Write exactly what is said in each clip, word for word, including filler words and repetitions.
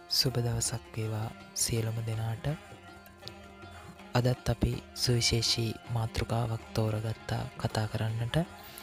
සුබ දවසක් වේවා සියලුම දෙනාට. අදත් අපි සුවිශේෂී මාතෘකාවක් තෝරගත්තා කතා කරන්නට.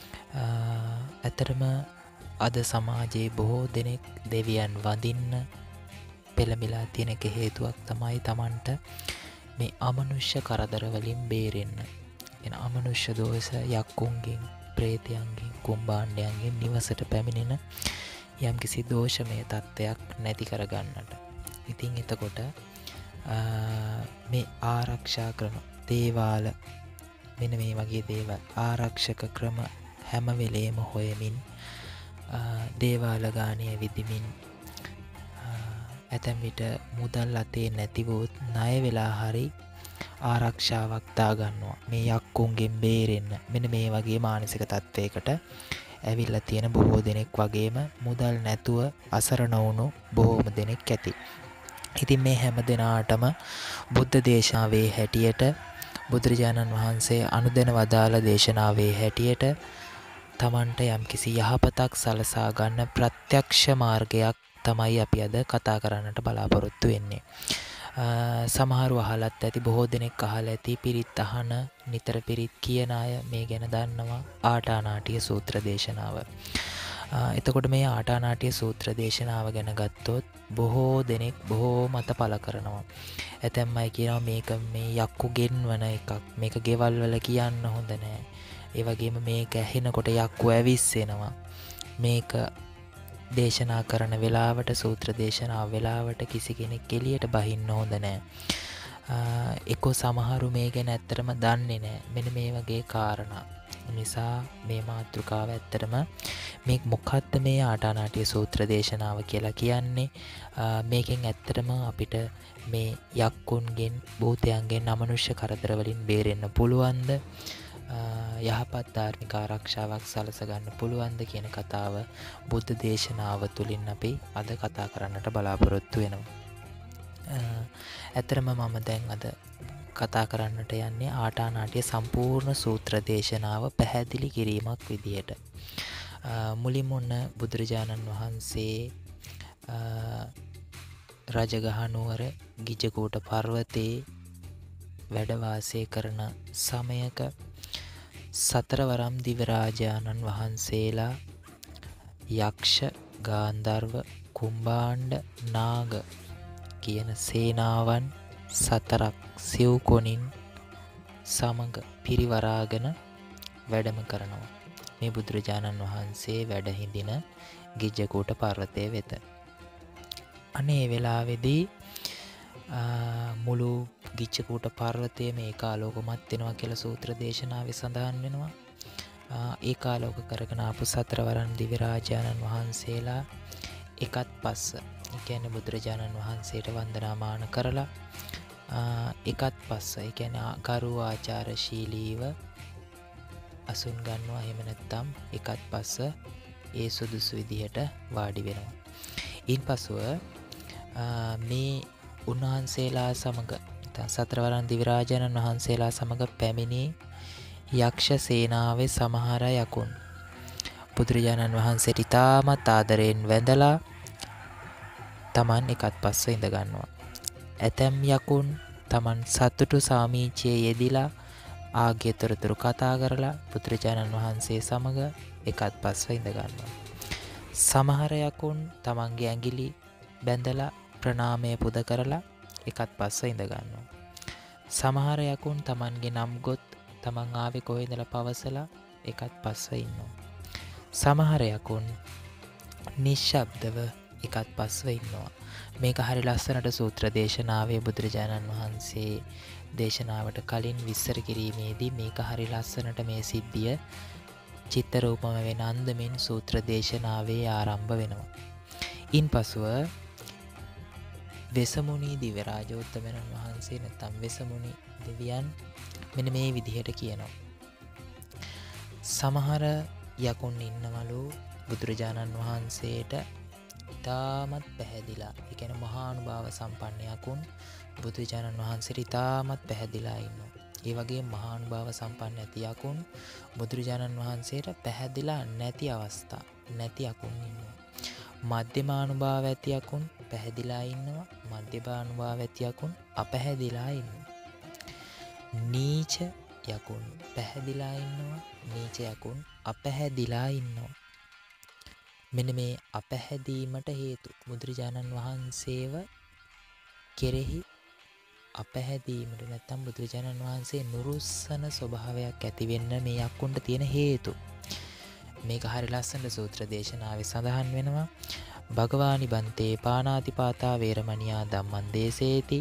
ඇතරම අද සමාජයේ බොහෝ දෙනෙක් දෙවියන් වඳින්න පෙළඹිලා තියෙන එක හේතුවක් තමයි Tamanට මේ අමනුෂ්‍ය කරදරවලින් බේරෙන්න. එන අමනුෂ්‍ය දෝෂ යක්කුන්ගෙන්, ප්‍රේතයන්ගෙන්, කුම්භාණ්ඩයන්ගෙන් නිවසට පැමිණෙන යම්කිසි දෝෂමය තත්ත්වයක් නැති කරගන්නට. ඉතින් එතකොට මේ ආරක්ෂා ක්‍රම දේවාල මෙන්න මේ වගේ දේවල් ආරක්ෂක ක්‍රම හැම වෙලේම හොයමින් දේවාල ගානේ විදිමින් ඇතැම් විට මුදල් අතේ නැතිවොත් ණය වෙලා හරි ආරක්ෂාවක් දාගන්නවා මේ යක්කුන්ගෙන් බේරෙන්න. මෙන්න මේ වගේ මානසික තත්වයකට ඇවිල්ලා තියෙන බොහෝ දෙනෙක් වගේම මුදල් නැතුව අසරණ වුණු බොහෝම දෙනෙක් ඇති. ඉතින් මේ හැම දෙනාටම බුද්ධ දේශනාවේ හැටියට බුදුරජාණන් වහන්සේ අනුදැන වදාළ දේශනාවේ හැටියට Tamanට යම්කිසි යහපතක් සලසා ගන්න ප්‍රත්‍යක්ෂ මාර්ගයක් තමයි අපි අද කතා කරන්නට බලාපොරොත්තු වෙන්නේ. සමහරව අහලත් ඇති, බොහෝ දෙනෙක් අහලා ඇති, පිරිත් අහන, නිතර පිරිත් කියන අය මේ ගැන දන්නවා ආටානාටිය සූත්‍ර දේශනාව. එතකොට මේ ආටානාටිය සූත්‍ර දේශනාව ගැන ගත්තොත් බොහෝ දෙනෙක් බොහෝ මත පළ කරනවා. ඇතැම් අය කියනවා මේක මේ යක්කු ගෙන්වන එකක්, මේක ගෙවල් වල කියන්න හොඳ නෑ. ඒ වගේම මේක ඇහෙනකොට යක්කු ඇවිස්සෙනවා. මේක දේශනා කරන වෙලාවට, සූත්‍ර දේශනාව වෙලාවට කිසි කෙනෙක් එළියට බහින්න හොඳ නෑ. එක්කෝ සමහරු මේ ගැන ඇත්තටම දන්නේ නෑ. මෙන්න මේ වගේ කාරණා නිසා මේ මාතෘකාව ඇත්තටම මේ මොකක්ද මේ ආටානාටිය සූත්‍ර දේශනාව කියලා කියන්නේ. මේකෙන් ඇත්තටම අපිට මේ යක්කුන්ගෙන්, භූතයන්ගෙන්, අමනුෂ්‍ය කරදර වලින් බේරෙන්න පුළුවන්ද? යහපත් ධාර්මික ආරක්ෂාවක් සලස ගන්න පුළුවන්ද කියන කතාව බුද්ධ දේශනාව තුළින් අපි අද කතා කරන්නට බලාපොරොත්තු වෙනවා. ඇත්තටම මම දැන් අද කතා කරන්නට යන්නේ ආටානාටිය සම්පූර්ණ සූත්‍ර දේශනාව පැහැදිලි කිරීමක් විදියට. මුලින්ම ඔන්න බුදුරජාණන් වහන්සේ රජගහ නුවර ගිජ්ජකූට පර්වතයේ වැඩ වාසය කරන සමයක සතරවරම් දිවරාජාණන් වහන්සේලා යක්ෂ, ගාන්ධර්ව, කුම්භාණ්ඩ, නාග කියන සේනාවන් සතරක් සිව් කොනින් සමග පිරිවරාගෙන වැඩම කරනවා මේ බුදුරජාණන් වහන්සේ වැඩ හිඳින ගිජ්ජකූට පර්වතය වෙත. අනේ වෙලාවේදී මුළු ගිජ්ජකූට පර්වතයේම ඒකාලෝකමත් වෙනවා කියලා සූත්‍ර දේශනාවේ සඳහන් වෙනවා. ඒකාලෝක කරගෙන ආපු සතරවරන් දිව්‍ය රාජානන් වහන්සේලා එකත් පස්ස, ඒ කියන්නේ බුදුරජාණන් වහන්සේට වන්දනාමාන කරලා එකත් පස්ස, ඒ කියන්නේ ගරු ආචාරශීලීව අසුන් ගන්නවා. එහෙම නැත්නම් එකත් පස්ස ඒ සුදුසු විදිහට වාඩි වෙනවා. ඊන්පසුව මේ උන්වහන්සේලා සමග සතරවරන් දිවිරාජානන් වහන්සේලා සමග පැමිණි යක්ෂ සේනාවේ සමහර යකුන් බුදුරජාණන් වහන්සේට ඉතාමත් ආදරයෙන් වැඳලා Taman එකත් පස්ස ඉඳ ගන්නවා. ඇතැම් යකුන් Taman සතුටු සාමීචයේ යෙදිලා ආගේ තොරතුරු කතා කරලා බුදුරජාණන් වහන්සේ සමග එකත් පස්ව ඉඳ ගන්නවා. සමහර යකුන් Tamanගේ ඇඟිලි බැඳලා ප්‍රණාමය පුද කරලා එකත් පස්ස ඉඳ ගන්නවා. සමහර යකුන් Tamanගේ නම් ගොත් Taman ආවේ කොහෙන්දලා පවසලා එකත් පස්ව ඉන්නවා. සමහර යකුන් නිශ්ශබ්දව එකත් පස්ව ඉන්නවා. මේක හරි ලස්සනට සූත්‍ර දේශනාවේ බුදුරජාණන් වහන්සේ දේශනාවට කලින් විස්තර කිරීමේදී මේක හරි ලස්සනට මේ සිද්ධිය චිත්ත රූපම වෙන අන්දමින් සූත්‍ර දේශනාවේ ආරම්භ වෙනවා. ඉන්පසුව වෙසමුණි දිව්‍ය රාජෝත්තමයන් වහන්සේ නැත්නම් වෙසමුණි දෙවියන් මෙන්න මේ විදිහට කියනවා. සමහර යකුන් ඉන්නවලු බුදුරජාණන් වහන්සේට ඉතාමත් පැහැදිලා, ඒ කියන්නේ මහානුභාව සම්පන්න යකුන් බුදුරජාණන් වහන්සේට ඉතාමත් පැහැදිලා ඉන්නවා. ඒ වගේ මහානුභාව සම්පන්න ඇති යකුන් බුදුරජාණන් වහන්සේට පැහැදිලා නැති අවස්ථා නැති යකුන් ඉන්නවා. මධ්‍යමානුභාව ඇති යකුන් පැහැදිලා ඉන්නවා. මධ්‍යමානුභාව ඇති යකුන් අපැහැදිලා ඉන්නවා. නීච යකුන් පැහැදිලා ඉන්නවා. නීච යකුන් අපැහැදිලා ඉන්නවා. මෙන්න මේ අපැහැදීමට හේතු බුදුරජාණන් වහන්සේව කෙරෙහි අපැහැදීමට නැත්තම් බුදුරජාණන් වහන්සේ නුරුස්සන ස්වභාවයක් ඇති වෙන්න මේ යක්කුන්ට තියෙන හේතු. මේක හරි ලස්සනට සූත්‍ර දේශනාවේ සඳහන් වෙනවා. භගවානි බන්තේ පානාතිපාතා වේරමණියා ධම්මං දේසේති.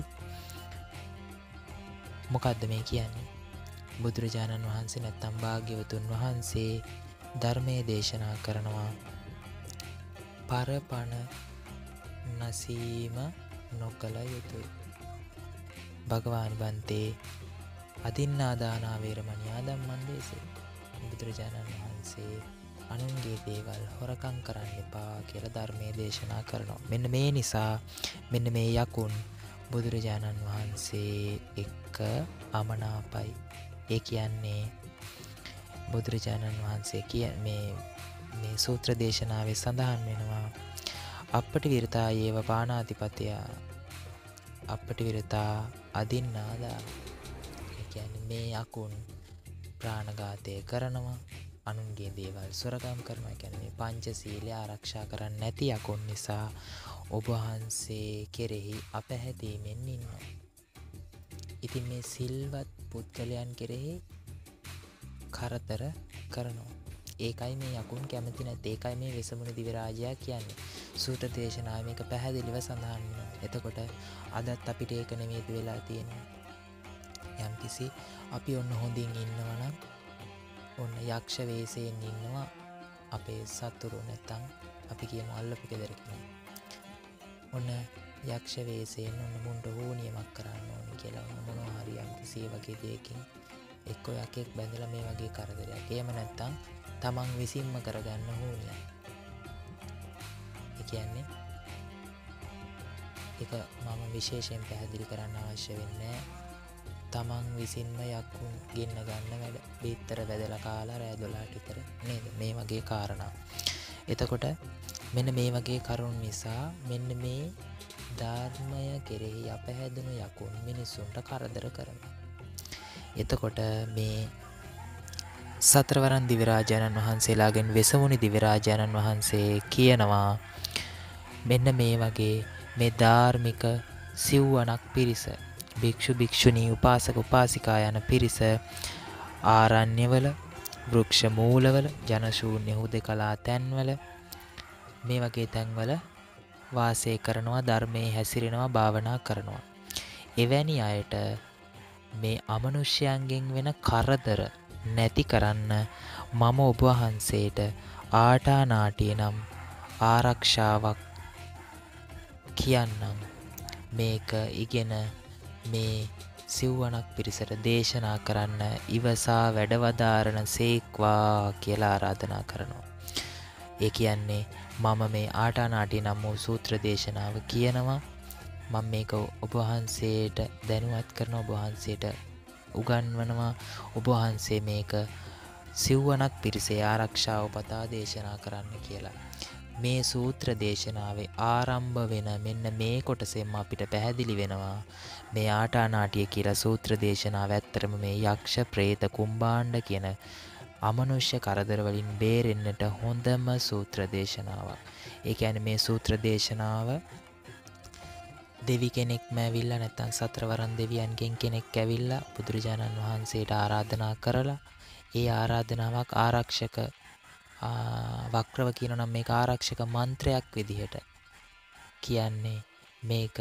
මොකද්ද මේ කියන්නේ? බුදුරජාණන් වහන්සේ නැත්තම් භාග්‍යවතුන් වහන්සේ ධර්මයේ දේශනා කරනවා. පරපණ නසීම නොකළ යුතුයි. භගවානි බන්තේ අදින්නාදානා වේරමණියා ධම්මං දේසේ. බුදුරජාණන් වහන්සේ අනුන්ගේ දේවල් හොරකම් කරන්න එපා කියලා ධර්මයේ දේශනා කරනවා. මෙන්න මේ නිසා මෙන්න මේ යකුන් බුදුරජාණන් වහන්සේ එක්ක අමනාපයි. ඒ කියන්නේ බුදුරජාණන් වහන්සේ කිය මේ මේ සූත්‍ර දේශනාවේ සඳහන් වෙනවා අපට විරතා යේව පානාතිපතය අපට විරතා අදින්නාදා. ඒ කියන්නේ මේ යකුන් ප්‍රාණඝාතය කරනවා, අනුන්ගේ දේවල් සොරකම් කරනවා. ඒ කියන්නේ මේ පංචශීලය ආරක්ෂා කරන්නේ නැති යකුන් නිසා ඔබ වහන්සේ කෙරෙහි අපැහැදීමෙන් ඉන්නවා. ඉතින් මේ සිල්වත් පුද්ගලයන් කෙරෙහි කරදර කරනවා. ඒකයි මේ යකුන් කැමති නැත්තේ. ඒකයි මේ වෙසමුණු දිව්‍ය රාජයා කියන්නේ. සූත්‍ර දේශනාවේ මේක පැහැදිලිව සඳහන් වෙනවා. එතකොට අදත් අපිට ඒක නෙමෙයිද වෙලා තියෙන්නේ. යම්කිසි අපි ඔන්න හොඳින් ඉන්නවා නම් ඔන්න යක්ෂ වේශයෙන් ඉන්නවා අපේ සතුරු නැත්තම් අපි කියමු අල්ලපු ගෙදර කෙනෙක්. ඔන්න යක්ෂ වේශයෙන් ඔන්න මුන්ට හෝනියමක් කරන්න ඕනේ කියලා ඔන්න මොනවා හරි යම්කිසි වගේ දෙයකින් එක්ක යකෙක් බැඳලා මේ වගේ කරදරයක්. එහෙම නැත්තම් තමන් විසින්ම කරගන්න හෝනියක්. ඒ කියන්නේ ඒක මම විශේෂයෙන් පැහැදිලි කරන්න අවශ්‍ය වෙන්නේ තමන් විසින්ම යක්කුන් ගෙන්න ගන්න වැඩ. බීත්තර වැදලා කාලා රෑ දොළහට විතර නේද? මේ වගේ කාරණා. එතකොට මෙන්න මේ වගේ කරුණු නිසා මෙන්න මේ ධර්මය කෙරෙහි අපැහැදුණු යකුන් මිනිසුන්ට කරදර කරනවා. එතකොට මේ සතරවරන් දිව්‍ය රාජානන් වහන්සේලාගෙන් වෙසමුණි දිව්‍ය රාජානන් වහන්සේ කියනවා මෙන්න මේ වගේ මේ ධාර්මික සිව්වණක් පිරිස, භික්ෂු භික්ෂුණී උපාසක උපාසිකා යන පිරිස ආරණ්‍යවල, වෘක්ෂ මූලවල, ජනශූන්‍ය හුදකලා තැන්වල මේ වගේ තැන්වල වාසය කරනවා, ධර්මයේ හැසිරෙනවා, භාවනා කරනවා. එවැනි අයට මේ අමනුෂ්‍යයන්ගෙන් වෙන කරදර නැති කරන්න මම ඔබ වහන්සේට ආටානාටිය නම් ආරක්ෂාවක් කියන්නම්. මේක ඉගෙන මේ සිව්වණක් පිරිසට දේශනා කරන්න ඉවසා වැඩවදාරණ සේක්වා කියලා ආරාධනා කරනවා. ඒ කියන්නේ මම මේ ආටානාටිය නම් වූ සූත්‍ර දේශනාව කියනවා. මම මේක ඔබ වහන්සේට දැනුවත් කරනවා, ඔබ වහන්සේට උගන්වනවා. ඔබ වහන්සේ මේක සිව්වණක් පිරිසේ ආරක්ෂාව පතා දේශනා කරන්න කියලා. මේ සූත්‍ර දේශනාවේ ආරම්භ වෙන මෙන්න මේ කොටසෙන්ම අපිට පැහැදිලි වෙනවා මේ ආටානාටිය කියලා සූත්‍ර දේශනාව ඇත්තටම මේ යක්ෂ, ප්‍රේත, කුම්භාණ්ඩ කියන අමනුෂ්‍ය කරදර වලින් බේරෙන්නට හොඳම සූත්‍ර දේශනාවක්. ඒ කියන්නේ මේ සූත්‍ර දේශනාව දෙවි කෙනෙක්ම ඇවිල්ලා නැත්නම් සතරවරන් දෙවියන්ගෙන් කෙනෙක් ඇවිල්ලා බුදුරජාණන් වහන්සේට ආරාධනා කරලා ඒ ආරාධනාවක් ආරක්ෂක වක්‍රව කියනවා නම් මේක ආරක්ෂක මන්ත්‍රයක් විදිහට කියන්නේ මේක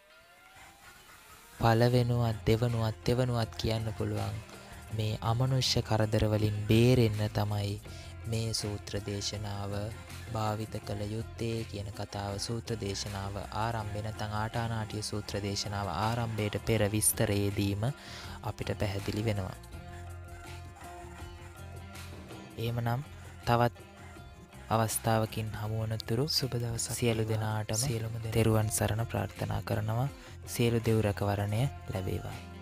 පළවෙනුවත් දෙවනුවත් තෙවනුවත් කියන්න පුළුවන් මේ අමනුෂ්‍ය කරදර වලින් බේරෙන්න තමයි මේ සූත්‍ර දේශනාව භාවිත කළ යුත්තේ කියන කතාව සූත්‍ර දේශනාව ආරම්භය නැත්නම් ආටානාටිය සූත්‍ර දේශනාව ආරම්භයට පෙර විස්තරයේදීම අපිට පැහැදිලි වෙනවා. එහෙමනම් තවත් අවස්ථාවකින් හමු වනතුරු සුබ දවසක් සියලු දෙනාටම සියලුම තෙරුවන් සරණ ප්‍රාර්ථනා කරනවා. සියලු දෙව් රැකවරණය ලැබේවා.